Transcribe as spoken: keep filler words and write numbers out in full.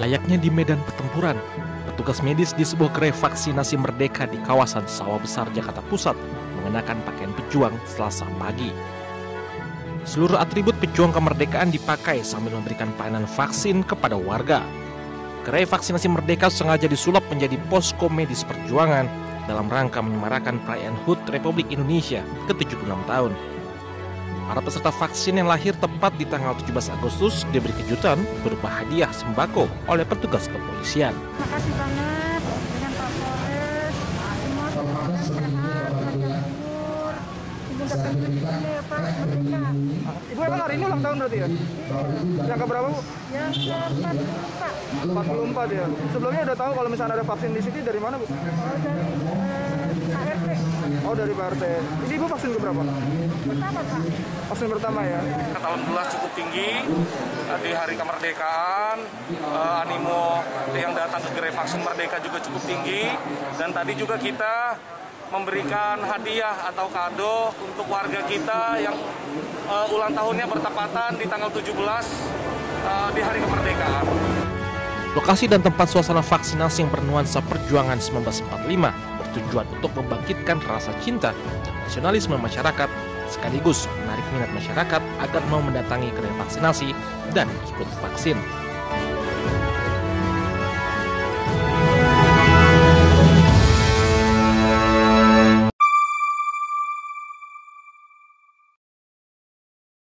Layaknya di medan pertempuran, petugas medis di sebuah gerai vaksinasi Merdeka di kawasan Sawah Besar, Jakarta Pusat mengenakan pakaian pejuang Selasa pagi. Seluruh atribut pejuang kemerdekaan dipakai sambil memberikan pelayanan vaksin kepada warga. Gerai vaksinasi Merdeka sengaja disulap menjadi posko medis perjuangan dalam rangka menyemarakan perayaan H U T Republik Indonesia ke tujuh puluh enam tahun. Para peserta vaksin yang lahir tepat di tanggal tujuh belas Agustus diberi kejutan berupa hadiah sembako oleh petugas kepolisian. Terima kasih banget dengan Pak Polres, Pak Imot, sehat, sehat, Ibu dapat pendidikan ya Pak Merdeka. Ibu emang hari ini ulang tahun berarti ya? Yang keberapa Bu? Yang keempat Pak. empat puluh empat ya. Sebelumnya udah tahu kalau misalnya ada vaksin di sini dari mana Bu? Oh dari eh, Pak R T. Oh dari Pak R T. Ini Ibu vaksin keberapa? Pertama Pak. Vaksin pertama ya. Alhamdulillah cukup tinggi di hari kemerdekaan, eh, animo yang datang ke gerai vaksin Merdeka juga cukup tinggi, dan tadi juga kita memberikan hadiah atau kado untuk warga kita yang uh, ulang tahunnya bertepatan di tanggal tujuh belas uh, di hari kemerdekaan. Lokasi dan tempat suasana vaksinasi yang bernuansa perjuangan seribu sembilan ratus empat puluh lima bertujuan untuk membangkitkan rasa cinta dan nasionalisme masyarakat, sekaligus menarik minat masyarakat agar mau mendatangi gerai vaksinasi dan ikut vaksin.